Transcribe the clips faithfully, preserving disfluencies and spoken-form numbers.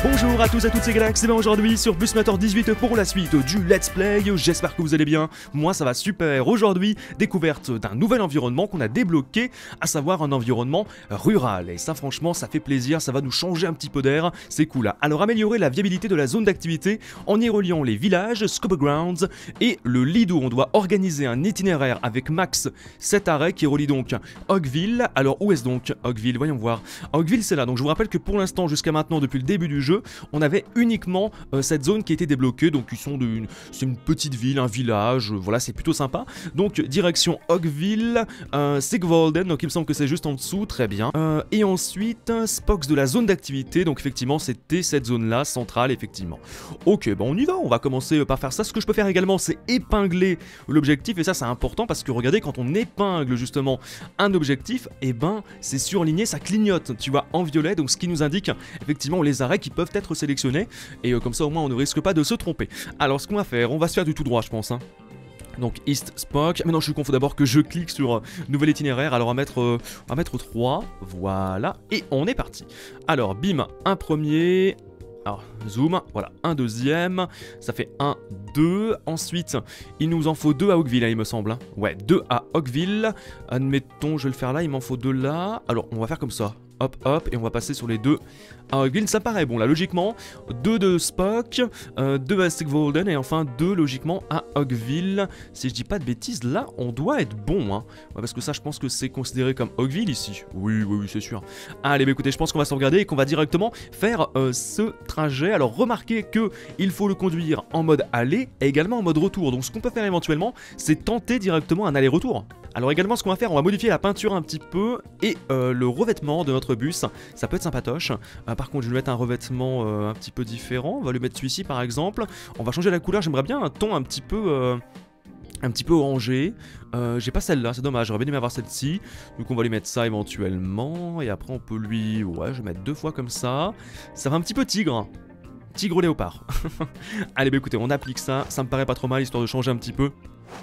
Bonjour à tous et à toutes, c'est Galax, et bien aujourd'hui sur Busmator dix-huit pour la suite du Let's Play. J'espère que vous allez bien, moi ça va super. Aujourd'hui, découverte d'un nouvel environnement qu'on a débloqué, à savoir un environnement rural. Et ça franchement, ça fait plaisir, ça va nous changer un petit peu d'air, c'est cool. Alors améliorer la viabilité de la zone d'activité en y reliant les villages, Scuba Grounds et le Lido. On doit organiser un itinéraire avec max sept arrêts qui relie donc Oakville. Alors où est-ce donc Oakville? Voyons voir. Oakville c'est là, donc je vous rappelle que pour l'instant, jusqu'à maintenant, depuis le début du jeu, on avait uniquement euh, cette zone qui était débloquée, donc ils sont de une, c'est une petite ville, un village, euh, voilà, c'est plutôt sympa. Donc direction Oakville, euh, Sigvalden, donc il me semble que c'est juste en dessous, très bien. Euh, et ensuite Spox de la zone d'activité, donc effectivement c'était cette zone là centrale, effectivement. Ok, bon on y va, on va commencer par faire ça. Ce que je peux faire également, c'est épingler l'objectif, et ça c'est important parce que regardez, quand on épingle justement un objectif, et eh ben c'est surligné, ça clignote, tu vois, en violet, donc ce qui nous indique effectivement les arrêts qui peuvent être sélectionnés, et euh, comme ça au moins on ne risque pas de se tromper. Alors ce qu'on va faire, on va se faire du tout droit je pense, hein. Donc East Spock, mais non je suis con, faut d'abord que je clique sur euh, nouvel itinéraire. Alors on va mettre, euh, on va mettre trois, voilà, et on est parti. Alors bim, un premier, alors zoom, voilà, un deuxième, ça fait un, deux, ensuite il nous en faut deux à Oakville, hein, il me semble, hein. Ouais, deux à Oakville, admettons je vais le faire là, il m'en faut deux là, alors on va faire comme ça. Hop hop, et on va passer sur les deux à Oakville, ça paraît bon là logiquement. Deux de Spock, euh, deux à Sigvalden et enfin deux logiquement à Oakville. Si je dis pas de bêtises, là on doit être bon, hein. Ouais, parce que ça je pense que c'est considéré comme Oakville ici. Oui oui oui c'est sûr. Allez bah écoutez, je pense qu'on va sauvegarder et qu'on va directement faire euh, ce trajet. Alors remarquez que il faut le conduire en mode aller et également en mode retour. Donc ce qu'on peut faire éventuellement, c'est tenter directement un aller-retour. Alors également ce qu'on va faire, on va modifier la peinture un petit peu et euh, le revêtement de notre bus, ça peut être sympatoche. Euh, par contre je vais lui mettre un revêtement euh, un petit peu différent, on va lui mettre celui-ci par exemple. On va changer la couleur, j'aimerais bien un ton un petit peu... Euh, un petit peu orangé. Euh, j'ai pas celle-là, c'est dommage, j'aurais bien aimé avoir celle-ci. Donc on va lui mettre ça éventuellement. Et après on peut lui... Ouais, je vais mettre deux fois comme ça. Ça fait un petit peu tigre. Tigre léopard. Allez bah écoutez, on applique ça, ça me paraît pas trop mal, histoire de changer un petit peu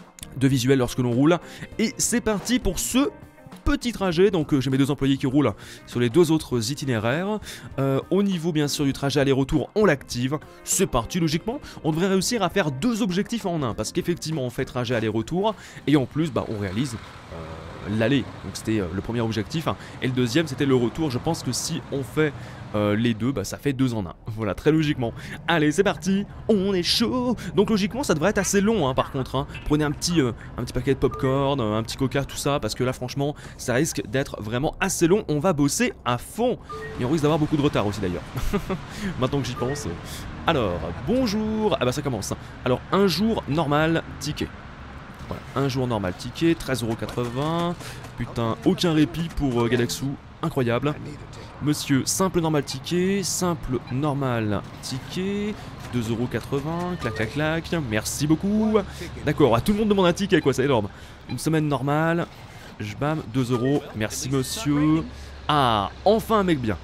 de visuel lorsque l'on roule. Et c'est parti pour ce petit trajet. Donc euh, j'ai mes deux employés qui roulent sur les deux autres itinéraires. Euh, au niveau bien sûr du trajet aller-retour, on l'active. C'est parti, logiquement on devrait réussir à faire deux objectifs en un, parce qu'effectivement on fait trajet aller-retour et en plus bah, on réalise euh, l'aller. Donc c'était euh, le premier objectif, hein. Et le deuxième c'était le retour. Je pense que si on fait Euh, les deux, bah ça fait deux en un. Voilà, très logiquement. Allez, c'est parti, on est chaud. Donc logiquement, ça devrait être assez long, hein, par contre, hein. Prenez un petit, euh, un petit paquet de popcorn, euh, un petit coca, tout ça, parce que là, franchement, ça risque d'être vraiment assez long. On va bosser à fond. Et on risque d'avoir beaucoup de retard aussi, d'ailleurs. Maintenant que j'y pense. Alors, bonjour. Ah bah ça commence. Alors, un jour normal, ticket. Voilà, un jour normal, ticket, treize euros quatre-vingts. Putain, aucun répit pour euh, Galaxou. Incroyable. Monsieur, simple normal ticket, simple normal ticket, deux euros quatre-vingts, clac clac clac, merci beaucoup. D'accord, à tout le monde demande un ticket quoi, c'est énorme. Une semaine normale, je bam, deux euros, merci monsieur. Ah, enfin un mec bien.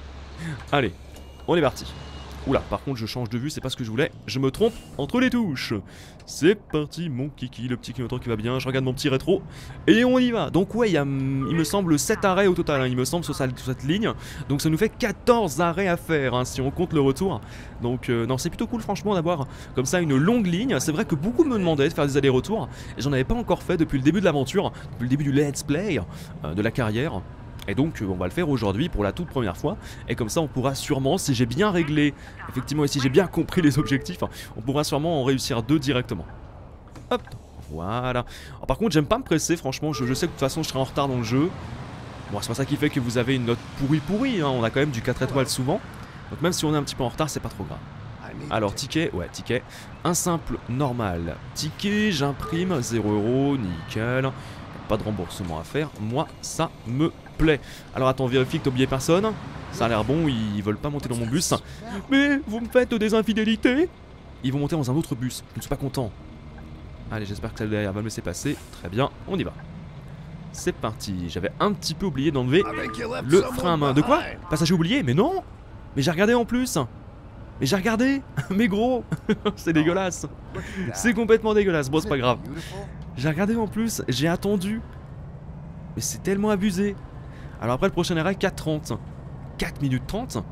Allez, on est parti. Oula, par contre je change de vue, c'est pas ce que je voulais, je me trompe entre les touches. C'est parti mon kiki, le petit clignotant qui va bien, je regarde mon petit rétro, et on y va. Donc ouais, il y a, il me semble sept arrêts au total, hein, il me semble sur, sa, sur cette ligne. Donc ça nous fait quatorze arrêts à faire, hein, si on compte le retour. Donc euh, non, c'est plutôt cool franchement d'avoir comme ça une longue ligne. C'est vrai que beaucoup me demandaient de faire des allers-retours, et j'en avais pas encore fait depuis le début de l'aventure, depuis le début du let's play, euh, de la carrière. Et donc on va le faire aujourd'hui pour la toute première fois. Et comme ça on pourra sûrement, si j'ai bien réglé, effectivement et si j'ai bien compris les objectifs, on pourra sûrement en réussir deux directement. Hop, voilà. Alors, par contre j'aime pas me presser, franchement, je, je sais que de toute façon je serai en retard dans le jeu. Bon c'est pas ça qui fait que vous avez une note pourrie pourrie, hein. On a quand même du quatre étoiles souvent. Donc même si on est un petit peu en retard, c'est pas trop grave. Alors ticket, ouais ticket. Un simple normal ticket, j'imprime, zéro euros, nickel. Pas de remboursement à faire, moi ça me plaît. Alors attends, vérifie que t'as oublié personne. Ça a l'air bon, ils veulent pas monter dans mon bus. Mais vous me faites des infidélités. Ils vont monter dans un autre bus, je ne suis pas content. Allez, j'espère que celle derrière va me laisser passer. Très bien, on y va. C'est parti, j'avais un petit peu oublié d'enlever le frein à main. De quoi? Passager oublié? Mais non. Mais j'ai regardé en plus. Mais j'ai regardé. Mais gros. C'est dégueulasse. C'est complètement dégueulasse, bon c'est pas grave. J'ai regardé en plus, j'ai attendu. Mais c'est tellement abusé. Alors après le prochain arrêt, quatre trente. quatre minutes trente.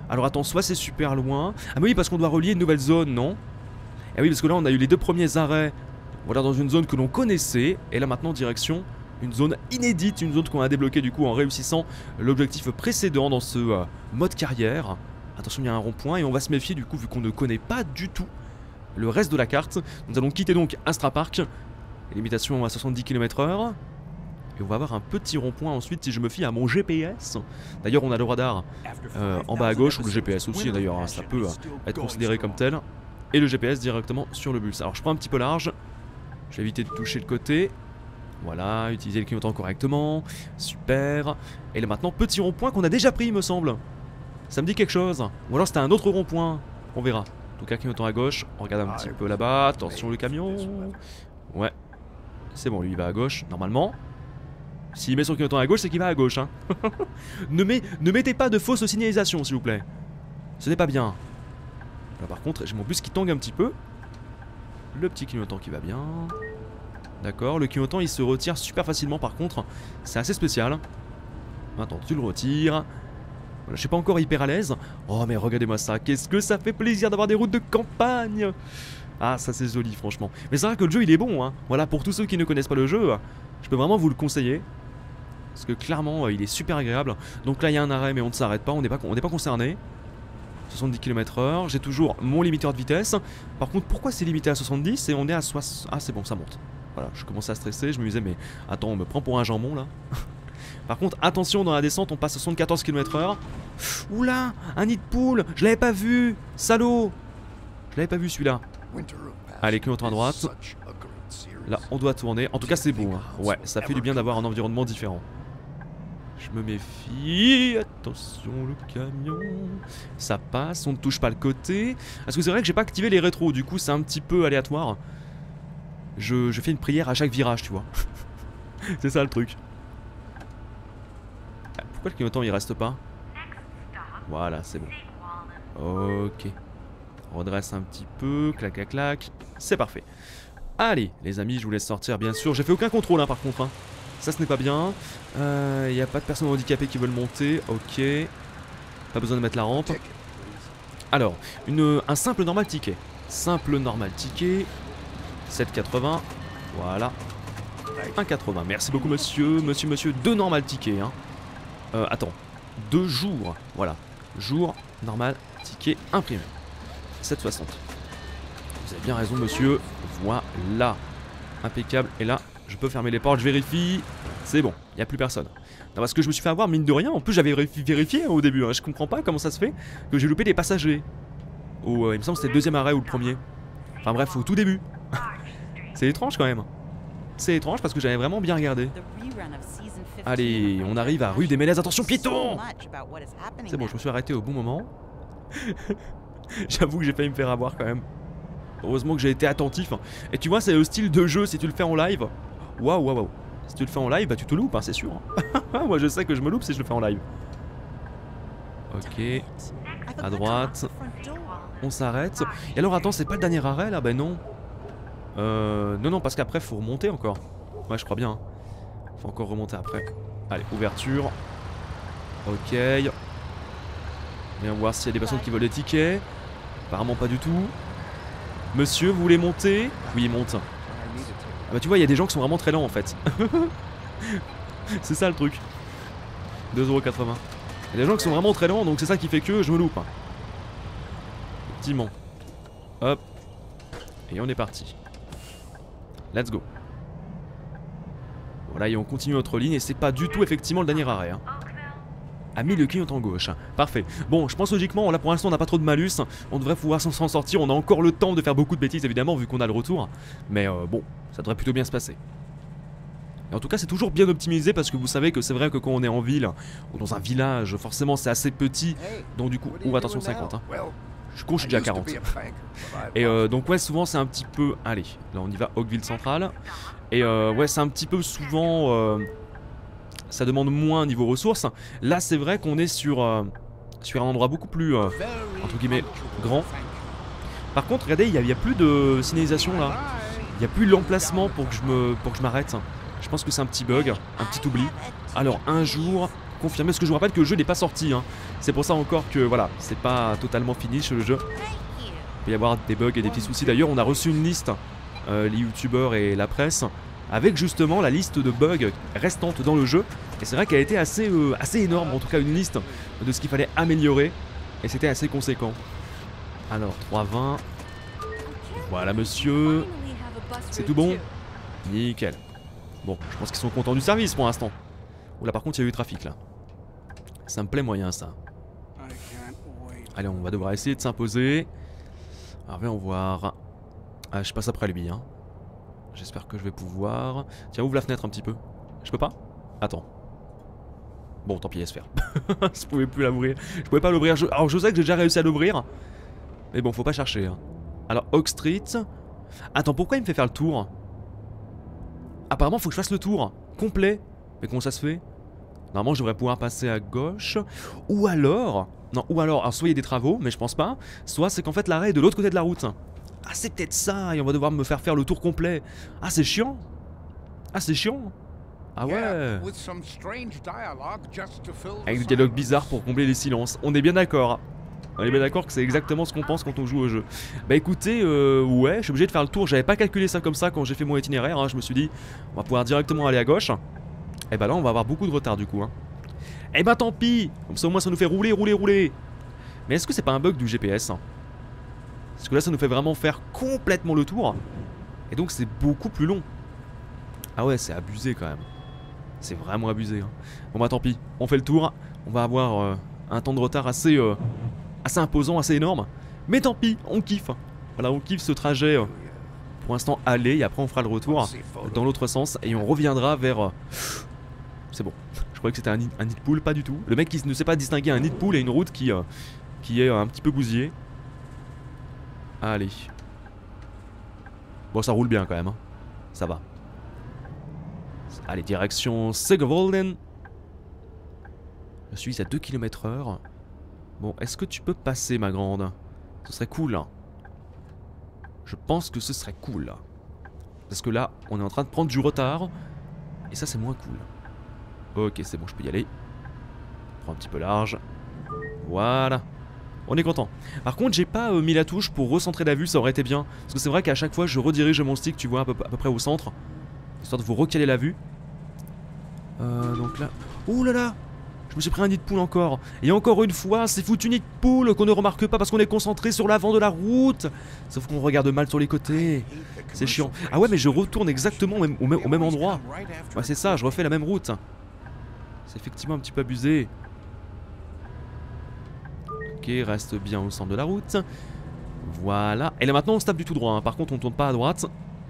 Alors attends, soit c'est super loin. Ah mais oui, parce qu'on doit relier une nouvelle zone, non? Ah oui, parce que là on a eu les deux premiers arrêts. Voilà, dans une zone que l'on connaissait. Et là maintenant, direction une zone inédite, une zone qu'on a débloquée du coup en réussissant l'objectif précédent dans ce euh, mode carrière. Attention, il y a un rond-point et on va se méfier du coup vu qu'on ne connaît pas du tout le reste de la carte. Nous allons quitter donc Astra Park. Limitation à soixante-dix kilomètres heure. Et on va avoir un petit rond-point ensuite si je me fie à mon G P S. D'ailleurs on a le radar euh, en bas à gauche, ou le G P S aussi d'ailleurs, hein, ça peut euh, être considéré comme tel. Et le G P S directement sur le bus. Alors je prends un petit peu large. Je vais éviter de toucher le côté. Voilà, utiliser le clignotant correctement. Super. Et là maintenant, petit rond-point qu'on a déjà pris il me semble. Ça me dit quelque chose. Ou alors c'était un autre rond-point. On verra. En tout cas, clignotant à gauche. On regarde un petit peu là-bas. Attention le camion. Ouais. C'est bon, lui il va à gauche, normalement. S'il met son clignotant à gauche, c'est qu'il va à gauche. Hein. ne, met, ne mettez pas de fausses signalisations, s'il vous plaît. Ce n'est pas bien. Là, par contre, j'ai mon bus qui tangue un petit peu. Le petit clignotant qui va bien. D'accord, le clignotant il se retire super facilement par contre. C'est assez spécial. Attends, tu le retires. Voilà, je suis pas encore hyper à l'aise. Oh mais regardez-moi ça, qu'est-ce que ça fait plaisir d'avoir des routes de campagne. Ah ça c'est joli franchement. Mais c'est vrai que le jeu il est bon hein. Voilà, pour tous ceux qui ne connaissent pas le jeu, je peux vraiment vous le conseiller. Parce que clairement il est super agréable. Donc là il y a un arrêt mais on ne s'arrête pas, on n'est pas, on n'est pas concerné. soixante-dix kilomètres heure, j'ai toujours mon limiteur de vitesse. Par contre pourquoi c'est limité à soixante-dix et on est à soixante... Ah c'est bon, ça monte. Voilà, je commençais à stresser, je me disais mais attends, on me prend pour un jambon là. Par contre attention, dans la descente on passe à soixante-quatorze kilomètres heure. Oula, un nid de poule, je l'avais pas vu. Salaud. Je l'avais pas vu celui-là. Allez, clignotant à droite. Là on doit tourner, en tout cas c'est beau hein. Ouais, ça fait du bien d'avoir un environnement différent. Je me méfie, attention le camion. Ça passe, on ne touche pas le côté. Parce que c'est vrai que j'ai pas activé les rétros, du coup c'est un petit peu aléatoire. Je, je fais une prière à chaque virage, tu vois. C'est ça le truc. Pourquoi le clignotant il reste pas? Voilà, c'est bon. Ok. Redresse un petit peu, clac clac clac. C'est parfait. Allez, les amis, je vous laisse sortir bien sûr. J'ai fait aucun contrôle hein, par contre. Hein. Ça ce n'est pas bien. Il euh, n'y a pas de personnes handicapées qui veulent monter. Ok. Pas besoin de mettre la rampe. Alors, une, un simple normal ticket. Simple normal ticket. sept quatre-vingts. Voilà. un quatre-vingts. Merci beaucoup monsieur. Monsieur, monsieur. Deux normal tickets. Hein. Euh, attends. Deux jours. Voilà. Jour normal ticket imprimé. sept soixante. Vous avez bien raison monsieur. Voilà. Impeccable. Et là, je peux fermer les portes. Je vérifie. C'est bon. Il n'y a plus personne. Non, parce que je me suis fait avoir mine de rien. En plus, j'avais vérifié hein, au début. Hein. Je comprends pas comment ça se fait que j'ai loupé des passagers. Au, euh, il me semble que c'était le deuxième arrêt ou le premier. Enfin bref, au tout début. C'est étrange quand même. C'est étrange parce que j'avais vraiment bien regardé. Allez, on arrive à rue des Mélèzes. Attention, piéton! C'est bon, je me suis arrêté au bon moment. J'avoue que j'ai failli me faire avoir quand même. Heureusement que j'ai été attentif. Et tu vois, c'est le style de jeu si tu le fais en live. Waouh, waouh, waouh. Si tu le fais en live, bah tu te loupes, hein, c'est sûr. Moi je sais que je me loupe si je le fais en live. Ok. À droite. On s'arrête. Et alors attends, c'est pas le dernier arrêt là? Bah non. Euh, non, non, parce qu'après faut remonter encore. Ouais, je crois bien. Faut encore remonter après. Allez, ouverture. Ok. Viens voir s'il y a des personnes qui veulent des tickets. Apparemment pas du tout. Monsieur, vous voulez monter? Oui, il monte. Ah bah tu vois, il y a des gens qui sont vraiment très lents en fait. C'est ça le truc. deux euros quatre-vingts. Il y a des gens qui sont vraiment très lents, donc c'est ça qui fait que je me loupe. Effectivement. Hop. Et on est parti. Let's go. Voilà, et on continue notre ligne et c'est pas du tout effectivement le dernier arrêt. Hein. A mis le clignotant gauche. Parfait. Bon, je pense logiquement, là pour l'instant on n'a pas trop de malus. On devrait pouvoir s'en sortir. On a encore le temps de faire beaucoup de bêtises évidemment vu qu'on a le retour. Mais euh, bon, ça devrait plutôt bien se passer. Et en tout cas c'est toujours bien optimisé parce que vous savez que c'est vrai que quand on est en ville ou dans un village, forcément c'est assez petit. Donc du coup, oh attention cinquante. Hein. Je cours, je suis déjà à quarante. Et euh, donc ouais, souvent c'est un petit peu... Allez, là on y va, Oakville Central. Et euh, ouais, c'est un petit peu souvent... Euh... Ça demande moins niveau ressources. Là c'est vrai qu'on est sur, euh, sur un endroit beaucoup plus, euh, entre guillemets, grand. Par contre, regardez, il n'y a, a plus de signalisation là. Il n'y a plus l'emplacement pour que je me, pour que je m'arrête. Je pense que c'est un petit bug, un petit oubli. Alors un jour confirmer. Parce que je vous rappelle que le jeu n'est pas sorti. Hein. C'est pour ça encore que voilà, c'est pas totalement fini le jeu. Il peut y avoir des bugs et des petits soucis. D'ailleurs, on a reçu une liste, euh, les youtubeurs et la presse, avec justement la liste de bugs restantes dans le jeu. Et c'est vrai qu'elle était assez, euh, assez énorme, en tout cas une liste de ce qu'il fallait améliorer. Et c'était assez conséquent. Alors, trois vingt. Voilà, monsieur. C'est tout bon? Nickel. Bon, je pense qu'ils sont contents du service pour l'instant. Oula, par contre, il y a eu du trafic là. Ça me plaît moyen, ça. Allez, on va devoir essayer de s'imposer. Alors, viens voir. Ah, je passe après lui, hein. J'espère que je vais pouvoir... Tiens, ouvre la fenêtre un petit peu. Je peux pas? Attends. Bon, tant pis, laisse faire. Je pouvais plus l'ouvrir. Je pouvais pas l'ouvrir. Je... Alors, je sais que j'ai déjà réussi à l'ouvrir. Mais bon, faut pas chercher. Hein. Alors, Oak Street. Attends, pourquoi il me fait faire le tour? Apparemment, faut que je fasse le tour complet. Mais comment ça se fait? Normalement, je devrais pouvoir passer à gauche. Ou alors... Non, ou alors, alors soit il y a des travaux, mais je pense pas. Soit c'est qu'en fait, l'arrêt est de l'autre côté de la route. Ah, c'est peut-être ça, et on va devoir me faire faire le tour complet. Ah, c'est chiant. Ah, c'est chiant. Ah ouais. Avec du dialogue bizarre pour combler les silences. On est bien d'accord. On est bien d'accord que c'est exactement ce qu'on pense quand on joue au jeu. Bah écoutez, euh, ouais, je suis obligé de faire le tour. J'avais pas calculé ça comme ça quand j'ai fait mon itinéraire. Hein. Je me suis dit, on va pouvoir directement aller à gauche. Et bah là, on va avoir beaucoup de retard du coup. Hein. Et bah tant pis. Comme ça, au moins, ça nous fait rouler, rouler, rouler. Mais est-ce que c'est pas un bug du G P S? Parce que là ça nous fait vraiment faire complètement le tour. Et donc c'est beaucoup plus long. Ah ouais, c'est abusé quand même. C'est vraiment abusé. Hein. Bon bah tant pis, on fait le tour. On va avoir euh, un temps de retard assez, euh, assez imposant, assez énorme. Mais tant pis, on kiffe. Voilà, on kiffe ce trajet. Euh, pour l'instant aller, et après on fera le retour dans l'autre sens. Et on reviendra vers... Euh... C'est bon. Je croyais que c'était un, un nid de poule, pas du tout. Le mec qui ne sait pas distinguer un nid de poule et une route qui, euh, qui est euh, un petit peu bousillée. Allez. Bon, ça roule bien quand même. Hein. Ça va. Allez, direction Segevolden. Je suis à deux kilomètres heure. Bon, est-ce que tu peux passer, ma grande? Ce serait cool. Hein. Je pense que ce serait cool. Parce que là, on est en train de prendre du retard. Et ça, c'est moins cool. Ok, c'est bon, je peux y aller. Prends un petit peu large. Voilà. On est content. Par contre, j'ai pas euh, mis la touche pour recentrer la vue, ça aurait été bien. Parce que c'est vrai qu'à chaque fois, je redirige mon stick, tu vois, à peu, à peu près au centre. Histoire de vous recaler la vue. Euh, donc là... Ouh là là! Je me suis pris un nid de poule encore. Et encore une fois, c'est foutu nid de poule qu'on ne remarque pas parce qu'on est concentré sur l'avant de la route. Sauf qu'on regarde mal sur les côtés. C'est chiant. Ah ouais, mais je retourne exactement au même, au même, au même endroit. Ouais, c'est ça, je refais la même route. C'est effectivement un petit peu abusé. Ok, reste bien au centre de la route. Voilà. Et là maintenant on se tape du tout droit. Hein. Par contre on tourne pas à droite.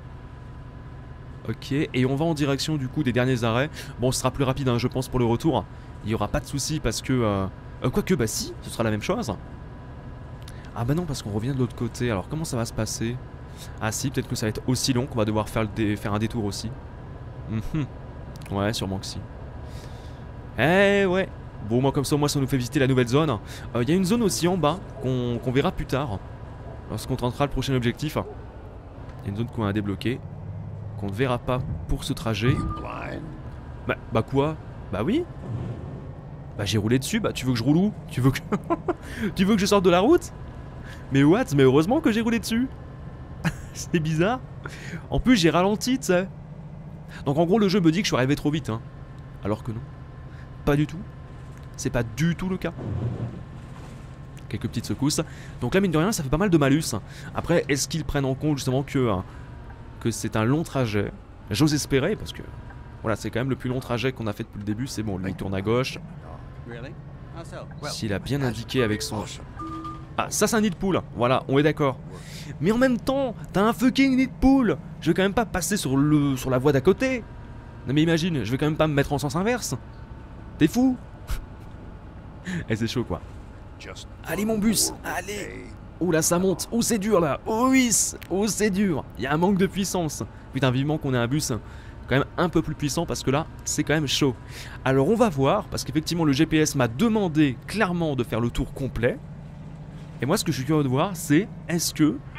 Ok, et on va en direction du coup des derniers arrêts. Bon, ce sera plus rapide hein, je pense pour le retour. Il n'y aura pas de souci parce que... Euh... Euh, Quoique, bah si, ce sera la même chose. Ah bah non, parce qu'on revient de l'autre côté. Alors comment ça va se passer? Ah si, peut-être que ça va être aussi long qu'on va devoir faire, le dé... faire un détour aussi. Mmh. Ouais, sûrement que si. Eh ouais. Bon, moi comme ça, moi ça nous fait visiter la nouvelle zone. Il euh, y a une zone aussi en bas qu'on qu'on verra plus tard. Lorsqu'on tentera le prochain objectif. Il y a une zone qu'on a débloquée. Qu'on ne verra pas pour ce trajet. Bah, bah quoi? Bah oui. Bah j'ai roulé dessus, bah tu veux que je roule où? Tu veux que... tu veux que je sorte de la route? Mais what? Mais heureusement que j'ai roulé dessus. C'est bizarre. En plus j'ai ralenti, tu sais. Donc en gros le jeu me dit que je suis arrivé trop vite hein. Alors que non. Pas du tout. C'est pas du tout le cas. Quelques petites secousses. Donc là mine de rien ça fait pas mal de malus. Après est-ce qu'ils prennent en compte justement que, que c'est un long trajet? J'ose espérer parce que voilà c'est quand même le plus long trajet qu'on a fait depuis le début. C'est bon, là il tourne à gauche. S'il a bien indiqué avec son... Ah ça c'est un nid de poule. Voilà on est d'accord. Mais en même temps t'as un fucking nid de poule. Je vais quand même pas passer sur, le, sur la voie d'à côté. Non mais imagine, je vais quand même pas me mettre en sens inverse. T'es fou? Et c'est chaud quoi. Allez mon bus, allez. Oh là ça monte, oh c'est dur là. Oh oui, oh c'est dur. Il y a un manque de puissance. Putain vivement qu'on ait un bus quand même un peu plus puissant parce que là c'est quand même chaud. Alors on va voir parce qu'effectivement le G P S m'a demandé clairement de faire le tour complet. Et moi ce que je suis curieux de voir c'est est-ce que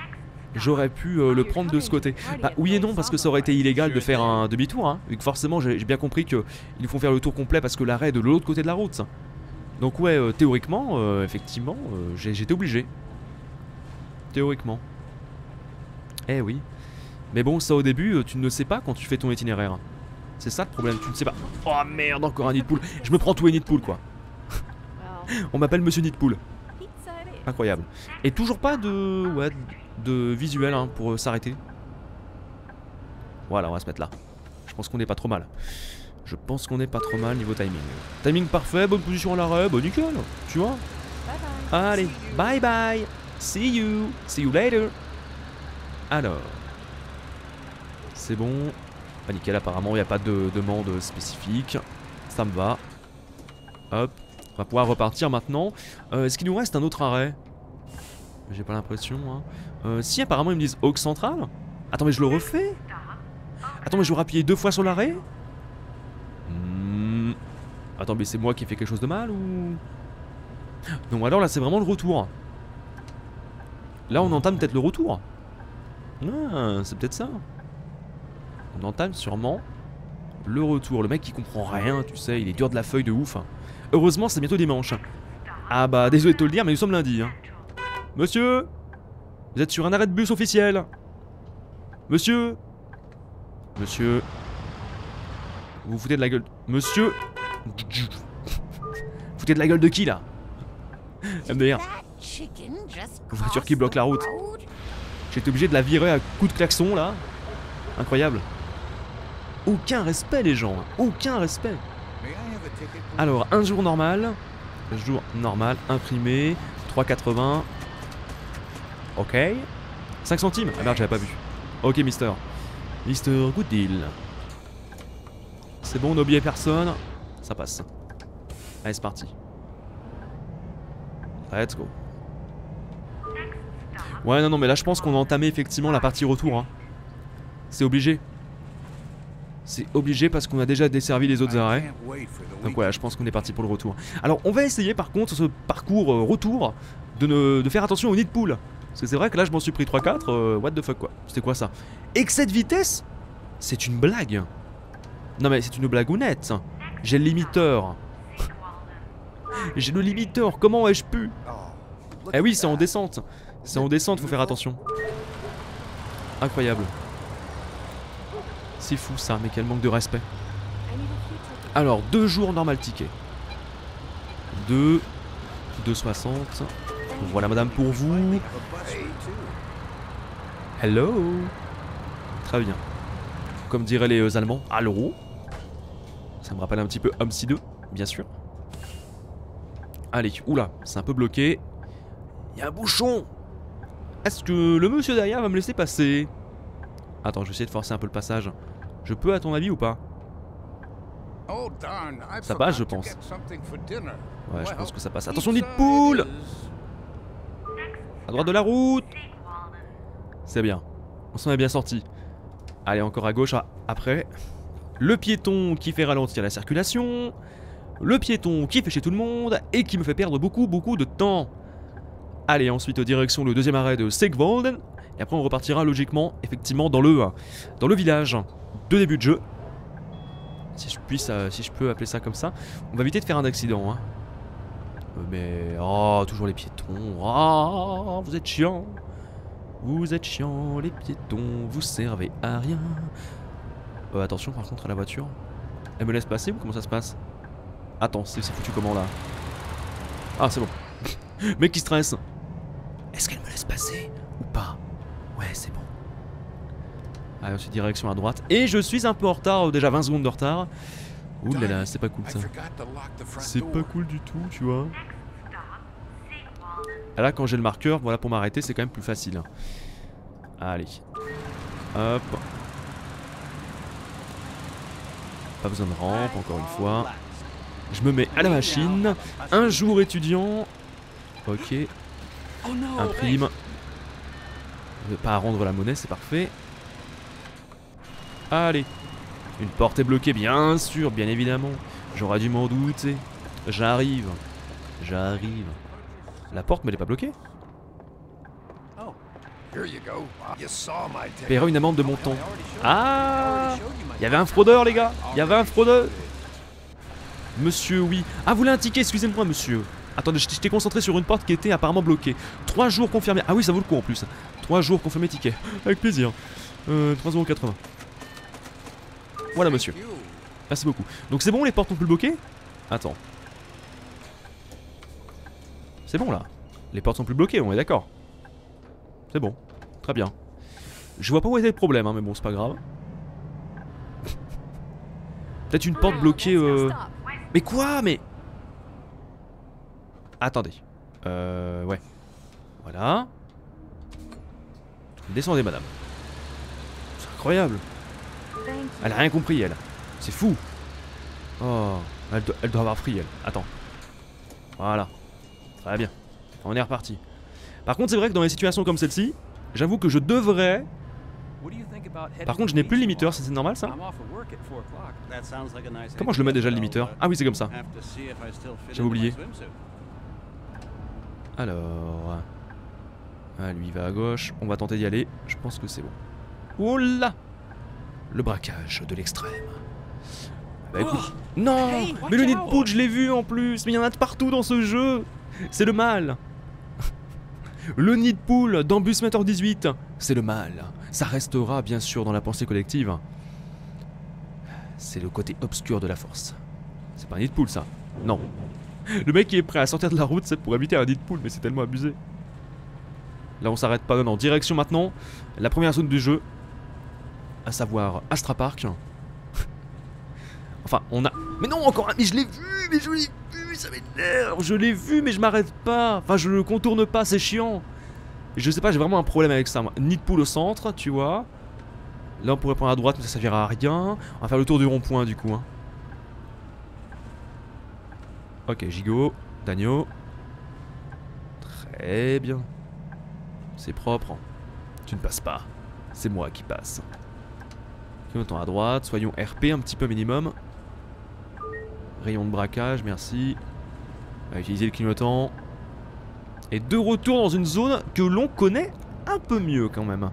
j'aurais pu euh, le prendre de ce côté. Bah oui et non, parce que ça aurait été illégal de faire un demi-tour, hein. Vu que forcément j'ai bien compris qu'ils font faire le tour complet parce que l'arrêt est de l'autre côté de la route. Donc ouais, euh, théoriquement, euh, effectivement, euh, j'étais obligé. Théoriquement. Eh oui. Mais bon, ça au début, tu ne le sais pas quand tu fais ton itinéraire. C'est ça le problème, tu ne sais pas. Oh merde, encore un nid de poule. Je me prends tous les nids de poule, quoi. On m'appelle Monsieur Nid de poule. Incroyable. Et toujours pas de, ouais, de visuel hein, pour euh, s'arrêter. Voilà, on va se mettre là. Je pense qu'on est pas trop mal. Je pense qu'on est pas trop mal niveau timing. Timing parfait, bonne position à l'arrêt, bah nickel, tu vois. Allez, bye bye. See you. See you later. Alors. C'est bon. Bah nickel, apparemment il n'y a pas de demande spécifique. Ça me va. Hop. On va pouvoir repartir maintenant. Euh, Est-ce qu'il nous reste un autre arrêt? J'ai pas l'impression. Hein. Euh, si, apparemment ils me disent Oak Central. Attends, mais je le refais. Attends, mais je dois appuyer deux fois sur l'arrêt. hmm. Attends, mais c'est moi qui ai fait quelque chose de mal ou... Non, alors là c'est vraiment le retour. Là on entame peut-être le retour. Ah, c'est peut-être ça. On entame sûrement le retour. Le mec qui comprend rien, tu sais, il est dur de la feuille de ouf. Heureusement c'est bientôt dimanche. Ah bah désolé de te le dire mais nous sommes lundi hein. Monsieur, vous êtes sur un arrêt de bus officiel. Monsieur. Monsieur. Vous vous foutez de la gueule. Monsieur. Vous foutez de la gueule de qui là? M D R. Voiture qui bloque la route. J'étais obligé de la virer à coups de klaxon là. Incroyable. Aucun respect les gens. Aucun respect. Alors un jour normal. Jour normal imprimé. trois quatre-vingts. Ok. cinq centimes. Ah merde, j'avais pas vu. Ok, mister. Mister Good Deal. C'est bon, on n'a oublié personne. Ça passe. Allez, c'est parti. Let's go. Ouais, non, non, mais là, je pense qu'on a entamé effectivement la partie retour. Hein. C'est obligé. C'est obligé parce qu'on a déjà desservi les autres arrêts. Donc voilà, je pense qu'on est parti pour le retour. Alors, on va essayer par contre, ce parcours euh, retour, de, ne, de faire attention au nid de poule. Parce que c'est vrai que là, je m'en suis pris trois quatre. Euh, what the fuck, quoi. C'était quoi ça? Excès de vitesse? C'est une blague. Non, mais c'est une blagounette. J'ai le limiteur. J'ai le limiteur. Comment ai-je pu? Eh oui, c'est en descente. C'est en descente, faut faire attention. Incroyable. C'est fou ça, mais quel manque de respect. Alors, deux jours normal ticket. deux, deux soixante. Voilà madame pour vous. Hello. Très bien. Comme diraient les euh, Allemands, Allô. Ça me rappelle un petit peu Homsi deux, bien sûr. Allez, oula, c'est un peu bloqué. Il y a un bouchon. Est-ce que le monsieur derrière va me laisser passer? Attends, je vais essayer de forcer un peu le passage. Je peux à ton avis ou pas? Ça passe, je pense. Ouais, je pense que ça passe. Attention, nid de poule! À droite de la route! C'est bien. On s'en est bien sorti. Allez, encore à gauche. Ah, après. Le piéton qui fait ralentir la circulation. Le piéton qui fait chez tout le monde. Et qui me fait perdre beaucoup, beaucoup de temps. Allez, ensuite, direction le deuxième arrêt de Segvolden. Et après, on repartira logiquement, effectivement, dans le, dans le village de début de jeu. Si je puisse, euh, si je peux appeler ça comme ça. On va éviter de faire un accident. Hein. Euh, mais, oh, toujours les piétons. Oh, vous êtes chiants. Vous êtes chiants, les piétons. Vous servez à rien. Euh, attention, par contre, à la voiture. Elle me laisse passer ou comment ça se passe? Attends, c'est foutu comment là? Ah, c'est bon. Mec qui stresse. Est-ce qu'elle me laisse passer ou pas? Ouais, c'est bon. Allez, ensuite direction à droite. Et je suis un peu en retard, déjà vingt secondes de retard. Ouh là là, c'est pas cool ça. C'est pas cool du tout, tu vois. Et là, quand j'ai le marqueur, voilà, pour m'arrêter, c'est quand même plus facile. Allez. Hop. Pas besoin de rampe, encore une fois. Je me mets à la machine. Un jour étudiant. Ok. Imprime. Pas à rendre la monnaie, c'est parfait. Allez. Une porte est bloquée, bien sûr, bien évidemment. J'aurais dû m'en douter. J'arrive. J'arrive. La porte, mais elle est pas bloquée. Paiera une amende de montant. Ah, il y avait un fraudeur, les gars. Il y avait un fraudeur. Monsieur, oui. Ah, vous voulez un ticket, excusez-moi, monsieur. Attendez, j'étais concentré sur une porte qui était apparemment bloquée. Trois jours confirmés. Ah oui, ça vaut le coup en plus. Trois jours confirmés ticket. Avec plaisir. Euh, trois euros quatre-vingts. Voilà, monsieur. Merci beaucoup. Donc c'est bon, les portes sont plus bloquées? Attends. C'est bon là. Les portes sont plus bloquées, on est d'accord. C'est bon. Très bien. Je vois pas où était le problème, hein, mais bon, c'est pas grave. Peut-être une porte bloquée. Euh... Mais quoi? Mais. Attendez. Euh. Ouais. Voilà. Descendez, madame. C'est incroyable. Elle a rien compris, elle. C'est fou. Oh. Elle doit, elle doit avoir pris, elle. Attends. Voilà. Très bien. On est reparti. Par contre, c'est vrai que dans les situations comme celle-ci, j'avoue que je devrais. Par contre, je n'ai plus le limiteur, c'est normal ça? Comment je le mets déjà le limiteur? Ah oui, c'est comme ça. J'avais oublié. Alors. Ah, lui il va à gauche. On va tenter d'y aller. Je pense que c'est bon. Oh là! Le braquage de l'extrême. Bah écoute. Non! Mais le nid de poudre, je l'ai vu en plus! Mais il y en a de partout dans ce jeu! C'est le mal! Le nid de poule dans Busmatter dix-huit, c'est le mal. Ça restera bien sûr dans la pensée collective. C'est le côté obscur de la force. C'est pas un nid de poule ça. Non. Le mec qui est prêt à sortir de la route, c'est pour éviter un nid de poule, mais c'est tellement abusé. Là on s'arrête pas, non, non. Direction maintenant, la première zone du jeu. À savoir Astra Park. Enfin, on a... Mais non, encore un... Mais je l'ai vu, mais je l'ai vu, ça m'énerve. Je l'ai vu, mais je m'arrête pas. Enfin, je le contourne pas, c'est chiant. Je sais pas, j'ai vraiment un problème avec ça. Nid de poule au centre, tu vois. Là, on pourrait prendre à droite, mais ça servira à rien. On va faire le tour du rond-point, du coup. Hein. Ok, gigot, d'agneau. Très bien. C'est propre. Tu ne passes pas. C'est moi qui passe. Clignotant à droite, soyons R P un petit peu minimum. Rayon de braquage, merci. On va utiliser le clignotant. Et de retour dans une zone que l'on connaît un peu mieux quand même.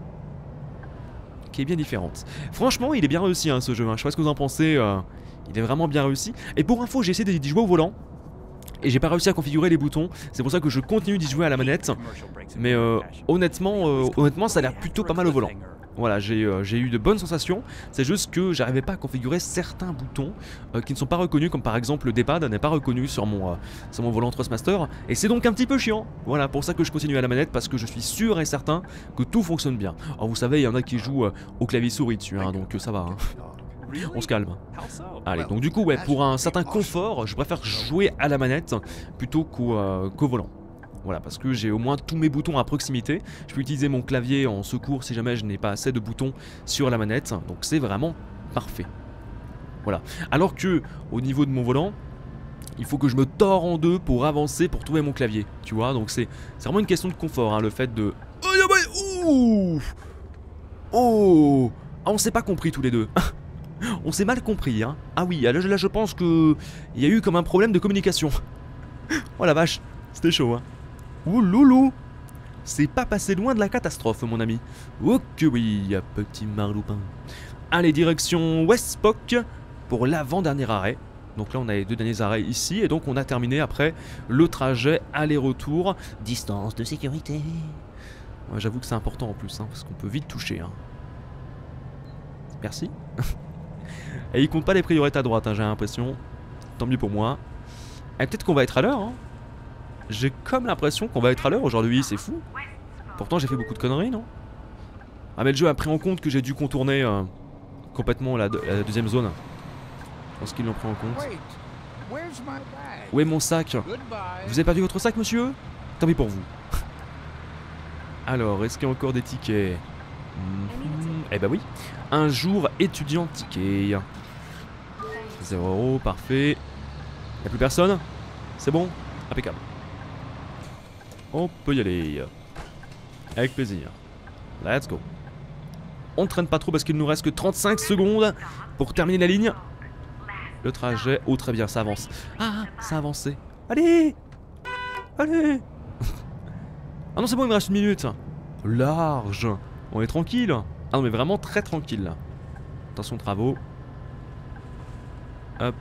Qui est bien différente. Franchement, il est bien réussi hein, ce jeu. Hein. Je sais pas ce que vous en pensez. Euh, il est vraiment bien réussi. Et pour info, j'ai essayé d'y jouer au volant. Et j'ai pas réussi à configurer les boutons. C'est pour ça que je continue d'y jouer à la manette. Mais euh, honnêtement, euh, honnêtement, ça a l'air plutôt pas mal au volant. Voilà, j'ai euh, eu de bonnes sensations. C'est juste que j'arrivais pas à configurer certains boutons euh, qui ne sont pas reconnus, comme par exemple le D-pad n'est pas reconnu sur mon, euh, sur mon volant Thrustmaster. Et c'est donc un petit peu chiant. Voilà, pour ça que je continue à la manette, parce que je suis sûr et certain que tout fonctionne bien. Alors vous savez, il y en a qui jouent euh, au clavier souris dessus, hein, donc euh, ça va. Hein. On se calme. Allez, donc du coup, ouais, pour un certain confort, je préfère jouer à la manette plutôt qu'au euh, qu'au volant. Voilà, parce que j'ai au moins tous mes boutons à proximité. Je peux utiliser mon clavier en secours si jamais je n'ai pas assez de boutons sur la manette. Donc c'est vraiment parfait. Voilà. Alors que au niveau de mon volant, il faut que je me tords en deux pour avancer, pour trouver mon clavier. Tu vois, donc c'est vraiment une question de confort, hein, le fait de... Ouh oh ah, on s'est pas compris tous les deux. On s'est mal compris, hein. Ah oui, là, là je pense que il y a eu comme un problème de communication. Oh la vache, c'était chaud, hein. Ouh loulou. C'est pas passé loin de la catastrophe, mon ami. Oh que oui, petit marloupin. Allez, direction Westpock pour l'avant-dernier arrêt. Donc là, on a les deux derniers arrêts ici. Et donc, on a terminé après le trajet aller-retour. Distance de sécurité. Ouais, j'avoue que c'est important en plus, hein, parce qu'on peut vite toucher. Hein. Merci. Et il compte pas les priorités à droite, hein, j'ai l'impression. Tant mieux pour moi. Et peut-être qu'on va être à l'heure, hein. J'ai comme l'impression qu'on va être à l'heure aujourd'hui, c'est fou. Pourtant j'ai fait beaucoup de conneries, non? Ah mais le jeu a pris en compte que j'ai dû contourner euh, complètement la, la deuxième zone. Je pense qu'ils l'ont pris en compte. Où est mon sac? Vous avez perdu votre sac, monsieur? Tant pis pour vous. Alors, est-ce qu'il y a encore des tickets? mmh, Eh bah oui. Un jour étudiant ticket. zéro euros, parfait. Y'a plus personne? C'est bon? Impeccable. On peut y aller. Avec plaisir. Let's go. On ne traîne pas trop parce qu'il nous reste que trente-cinq secondes pour terminer la ligne. Le trajet. Oh très bien, ça avance. Ah, ça a avancé. Allez. Allez. Ah non c'est bon, il me reste une minute. large. On est tranquille. Ah non mais vraiment très tranquille là. Attention travaux. Hop.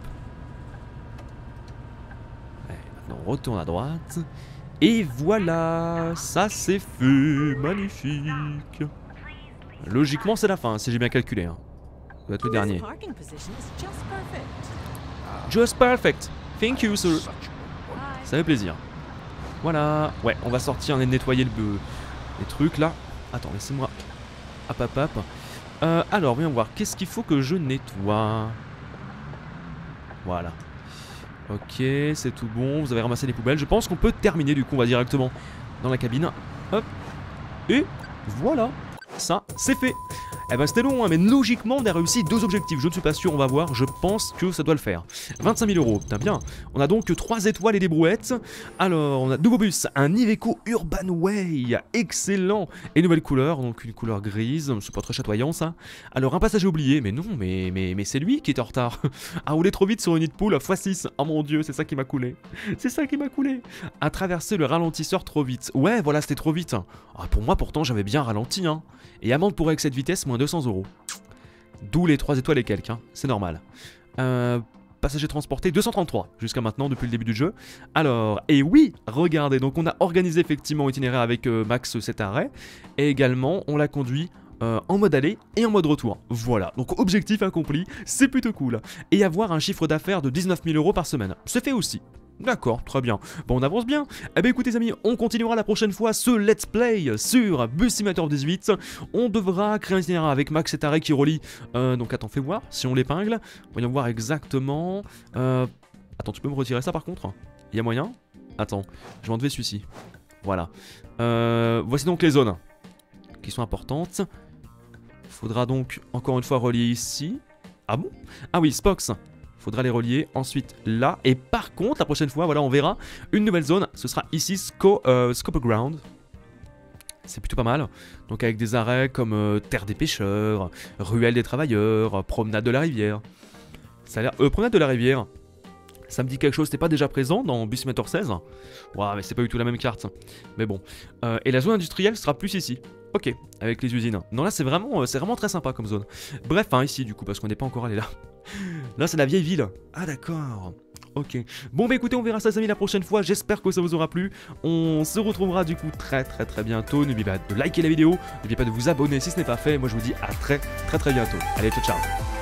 Allez, maintenant on retourne à droite. Et voilà, ça c'est fait, magnifique. Logiquement c'est la fin si j'ai bien calculé. Hein. Ça doit être le dernier. Just perfect. Thank you sir. Ça fait plaisir. Voilà. Ouais, on va sortir et nettoyer le, les trucs là. Attends, laissez-moi. Hop hop hop. Euh, alors, voyons voir. Qu'est-ce qu'il faut que je nettoie? Voilà. Ok, c'est tout bon. Vous avez ramassé les poubelles. Je pense qu'on peut terminer du coup. On va directement dans la cabine. Hop. Et voilà. Ça, c'est fait. Eh ben c'était long, hein, mais logiquement on a réussi deux objectifs. Je ne suis pas sûr, on va voir. Je pense que ça doit le faire. vingt-cinq mille euros, putain bien. On a donc trois étoiles et des brouettes. Alors, on a nouveau bus, un Iveco Urban Way. Excellent. Et nouvelle couleur, donc une couleur grise. C'est pas très chatoyant ça. Alors, un passager oublié. Mais non, mais, mais, mais c'est lui qui est en retard. A roulé trop vite sur une nid de poule fois six. Oh mon dieu, c'est ça qui m'a coulé. C'est ça qui m'a coulé. A traversé le ralentisseur trop vite. Ouais, voilà, c'était trop vite. Ah, pour moi, pourtant, j'avais bien ralenti. Hein. Et amende pour excès de vitesse, moins deux cents euros. D'où les trois étoiles et quelques, hein. C'est normal. Euh, passager transporté, deux cent trente-trois jusqu'à maintenant depuis le début du jeu. Alors, et oui, regardez, donc on a organisé effectivement l'itinéraire avec euh, Max cet arrêt. Et également, on l'a conduit euh, en mode aller et en mode retour. Voilà, donc objectif accompli, c'est plutôt cool. Et avoir un chiffre d'affaires de dix-neuf mille euros par semaine, c'est fait aussi. D'accord, très bien. Bon, on avance bien. Eh bien écoutez les amis, on continuera la prochaine fois ce let's play sur Bus Simulator dix-huit. On devra créer un itinéraire avec Max et Tarek qui relie. Euh, donc attends, fais voir si on l'épingle. Voyons voir exactement. Euh... Attends, tu peux me retirer ça par contre? Il y a moyen? Attends, je vais enlever celui-ci. Voilà. Euh... Voici donc les zones qui sont importantes. Faudra donc encore une fois relier ici. Ah bon? Ah oui, Spox. Faudra les relier ensuite là. Et par contre, la prochaine fois, voilà, on verra une nouvelle zone. Ce sera ici, Sco euh, Scope Ground. C'est plutôt pas mal. Donc avec des arrêts comme euh, Terre des pêcheurs, Ruelle des travailleurs, Promenade de la rivière. Ça a l'air... Euh, Promenade de la rivière. Ça me dit quelque chose, c'était pas déjà présent dans Bus Simulator seize? Waouh, mais c'est pas du tout la même carte. Mais bon. Euh, et la zone industrielle sera plus ici. Ok, avec les usines. Non, là c'est vraiment, c'est vraiment très sympa comme zone. Bref, hein, ici du coup, parce qu'on n'est pas encore allé là. Là c'est la vieille ville. Ah d'accord. Ok. Bon bah écoutez, on verra ça les amis la prochaine fois. J'espère que ça vous aura plu. On se retrouvera du coup très très très bientôt. N'oubliez pas de liker la vidéo. N'oubliez pas de vous abonner si ce n'est pas fait. Moi je vous dis à très très très bientôt. Allez, ciao ciao.